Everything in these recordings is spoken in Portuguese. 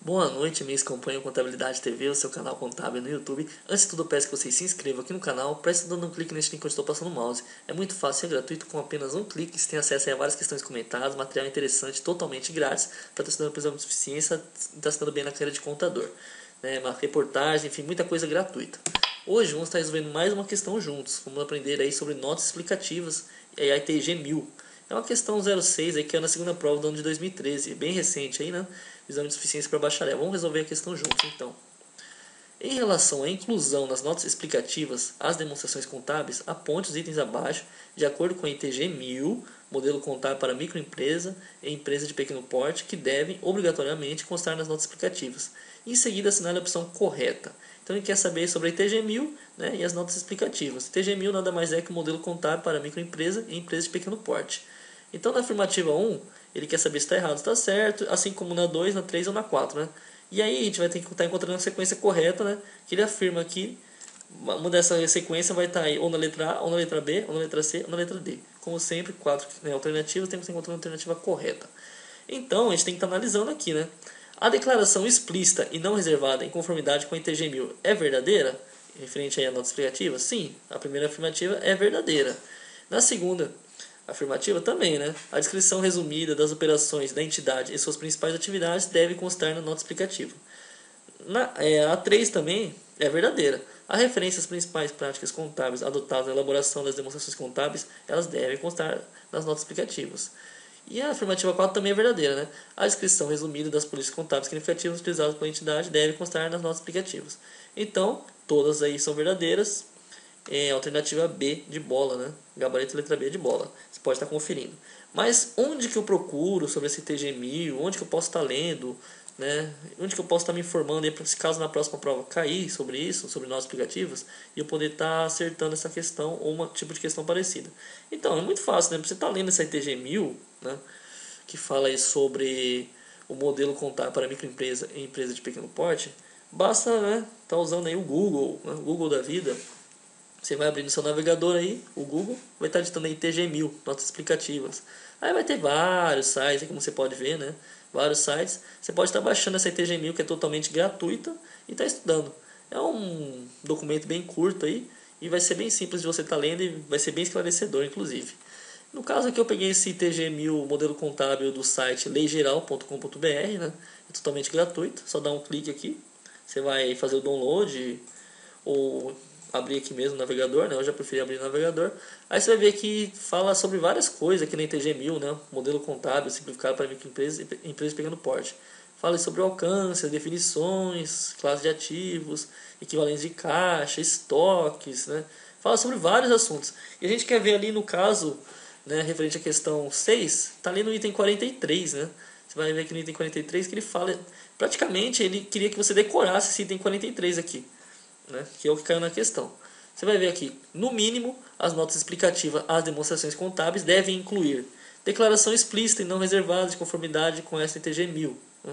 Boa noite, amigos que acompanham Contabilidade TV, o seu canal contábil no YouTube. Antes de tudo, eu peço que vocês se inscrevam aqui no canal, prestem dando um clique neste link que eu estou passando o mouse. É muito fácil e é gratuito, com apenas um clique. Você tem acesso a várias questões comentadas, material interessante, totalmente grátis, para estar estudando por exame de suficiência e estar estudando bem na carreira de contador. Uma reportagem, enfim, muita coisa gratuita. Hoje vamos estar resolvendo mais uma questão juntos. Vamos aprender aí sobre notas explicativas e a ITG 1000. É uma questão 06 aí que é na segunda prova do ano de 2013, bem recente aí, né? Exame de suficiência para bacharel. Vamos resolver a questão juntos, então. Em relação à inclusão nas notas explicativas às demonstrações contábeis, aponte os itens abaixo, de acordo com a ITG 1000, modelo contábil para microempresa e empresa de pequeno porte, que devem obrigatoriamente constar nas notas explicativas. Em seguida, assinale a opção correta. Então, ele quer saber sobre a ITG 1000, né, e as notas explicativas. ITG 1000 nada mais é que o modelo contábil para microempresa e empresa de pequeno porte. Então, na afirmativa 1, ele quer saber se está errado ou está certo, assim como na 2, na 3 ou na 4, né? E aí a gente vai ter que estar encontrando a sequência correta, né? Que ele afirma que uma dessa sequência vai estar aí ou na letra A, ou na letra B, ou na letra C, ou na letra D. Como sempre, 4 alternativas, temos que encontrar a alternativa correta. Então, a gente tem que estar analisando aqui, né? A declaração explícita e não reservada em conformidade com a ITG 1000 é verdadeira? Referente aí à nota explicativa? Sim, a primeira afirmativa é verdadeira. Na segunda afirmativa também, né? A descrição resumida das operações da entidade e suas principais atividades deve constar na nota explicativa. A 3 também é verdadeira. A referência às principais práticas contábeis adotadas na elaboração das demonstrações contábeis, elas devem constar nas notas explicativas. E a afirmativa 4 também é verdadeira, né? A descrição resumida das políticas contábeis significativas utilizadas pela entidade deve constar nas notas explicativas. Então, todas aí são verdadeiras. Alternativa B de bola, né? Gabarito letra B de bola. Você pode estar conferindo. Mas onde que eu procuro sobre esse TG1000? Onde que eu posso estar lendo? Né? Onde que eu posso estar me informando aí para se caso na próxima prova cair sobre isso, sobre notas explicativas, e eu poder estar acertando essa questão ou um tipo de questão parecida? Então, é muito fácil, né? Você está lendo essa ITG1000, né? Que fala aí sobre o modelo contábil para microempresa e empresa de pequeno porte, basta, né, tá usando aí o Google, né, o Google da vida. Você vai abrir no seu navegador aí, o Google, vai estar digitando aí TG1000, notas explicativas. Aí vai ter vários sites, como você pode ver, né? Vários sites. Você pode estar baixando essa TG1000, que é totalmente gratuita, e está estudando. É um documento bem curto aí, e vai ser bem simples de você estar lendo, e vai ser bem esclarecedor, inclusive. No caso aqui eu peguei esse TG1000 modelo contábil do site leigeral.com.br, né? É totalmente gratuito, só dá um clique aqui. Você vai fazer o download ou abrir aqui mesmo o navegador, né? Eu já preferi abrir o navegador. Aí você vai ver que fala sobre várias coisas aqui na ITG1000, né? Modelo contábil simplificado para microempresas e empresas de pequeno porte. Fala sobre o alcance, as definições, classes de ativos, equivalentes de caixa, estoques, né? Fala sobre vários assuntos. E a gente quer ver ali no caso, né, referente à questão 6, está ali no item 43, né? Você vai ver aqui no item 43 que ele fala, praticamente ele queria que você decorasse esse item 43 aqui, né, que é o que caiu na questão. Você vai ver aqui, no mínimo, as notas explicativas às demonstrações contábeis devem incluir declaração explícita e não reservada de conformidade com a STG 1000, né?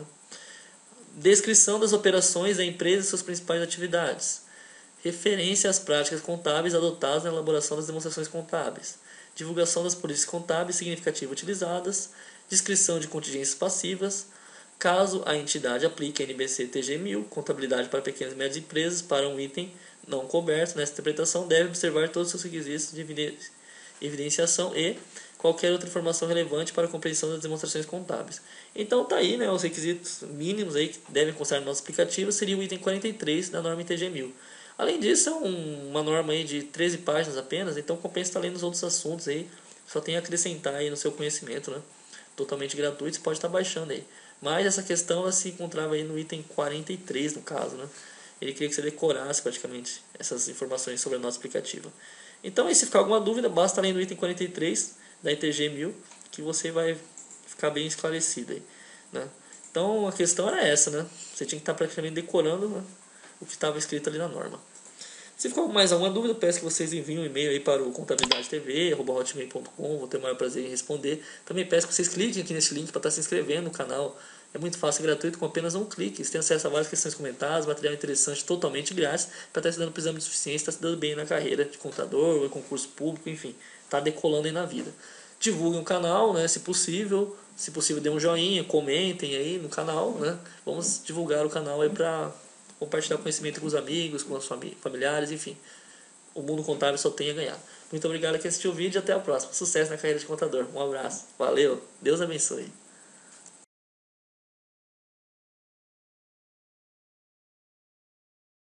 Descrição das operações da empresa e suas principais atividades, referência às práticas contábeis adotadas na elaboração das demonstrações contábeis, divulgação das políticas contábeis significativas utilizadas, descrição de contingências passivas, caso a entidade aplique a NBC TG1000, contabilidade para pequenas e médias empresas, para um item não coberto nessa interpretação, deve observar todos os seus requisitos de evidenciação e qualquer outra informação relevante para a compreensão das demonstrações contábeis. Então tá aí, né, os requisitos mínimos aí que devem constar na nossa explicativa seria o item 43 da norma ITG1000. Além disso, é uma norma aí de 13 páginas apenas, então compensa estar lendo os outros assuntos aí, só tem a acrescentar aí no seu conhecimento, né? Totalmente gratuito, você pode estar baixando aí. Mas essa questão ela se encontrava aí no item 43, no caso, né? Ele queria que você decorasse praticamente essas informações sobre a nota explicativa. Então, aí, se ficar alguma dúvida, basta ler no item 43 da ITG 1000 que você vai ficar bem esclarecido aí, né? Então, a questão era essa, né? Você tinha que estar praticamente decorando, né, o que estava escrito ali na norma. Se ficou mais alguma dúvida, eu peço que vocês enviem um e-mail aí para o contabilidadetv@hotmail.com, vou ter o maior prazer em responder. Também peço que vocês cliquem aqui nesse link para estar se inscrevendo no canal. É muito fácil e gratuito, com apenas um clique. Você tem acesso a várias questões comentadas, material interessante, totalmente grátis, para estar estudando por exame de suficiência, estar estudando bem na carreira de contador, concurso público, enfim, está decolando aí na vida. divulguem o canal, né, se possível. Se possível, dê um joinha, comentem aí no canal, né? Vamos divulgar o canal aí para compartilhar conhecimento com os amigos, com os familiares, enfim. O mundo contábil só tem a ganhar. Muito obrigado a quem assistiu o vídeo e até a próxima. Sucesso na carreira de contador. Um abraço. Valeu. Deus abençoe.